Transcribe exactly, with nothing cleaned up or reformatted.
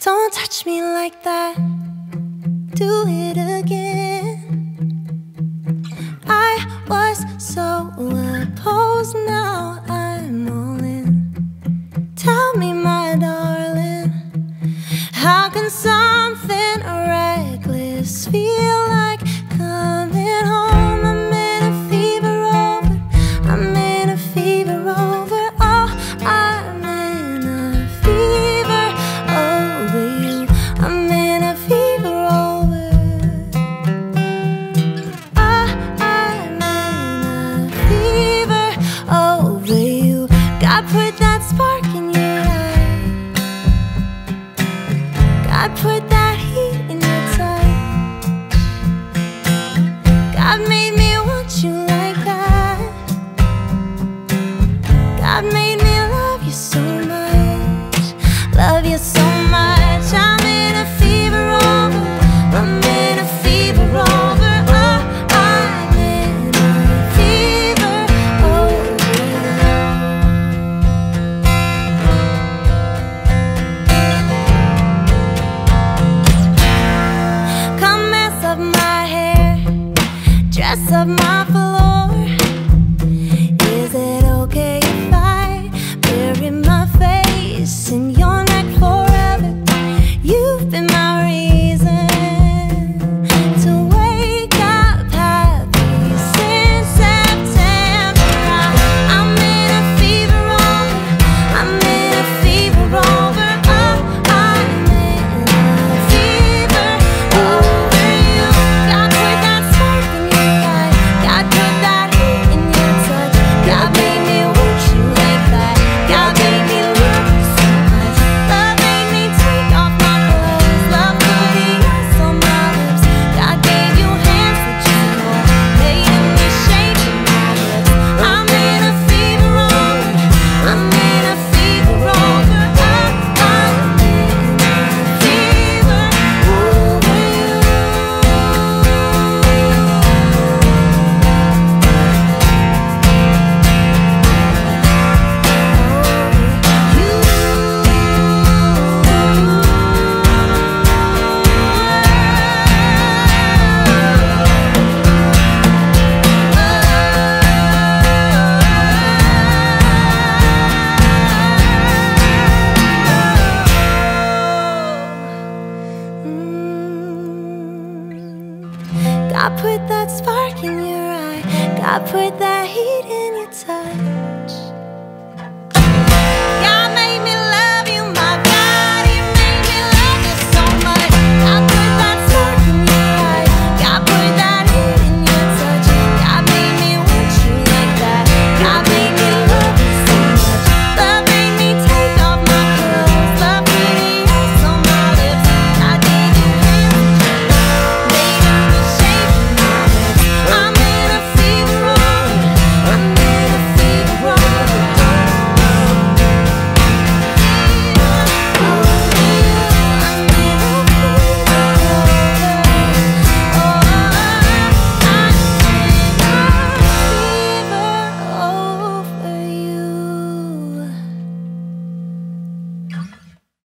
Don't touch me like that, do it again. I was so opposed, now I'm all in. Tell me, my darling, how can something reckless feel like coming home? I'm in a fever over, I'm in a fever over, oh, I'm in a fever over you. I'm in a fever over, oh, I'm in a fever over you. God put that spark in your eye, God put that heat in your touch, God made me want you like that, God made me love you so much, love you so much. I'm in a fever over, I'm in a fever over, oh, I'm in a fever over you. Come mess up my hair, dress up my floor. Is it okay if I bury my face in your neck forever? You've been my reason to wake up happy since September. I, I'm in a fever over, I'm in a fever over, oh, I'm in a fever over you. God put that spark in your eye, God put that heat in your touch, God made me want you like that, God made me love you so much, love made me take off my clothes, love put the ice on my lips, God gave you hands that you hold, made me shake in my lips. I'm in a fever over, I'm in a fever over, oh, I'm in a fever over you. God put that spark in your eye, God put that heat in your touch.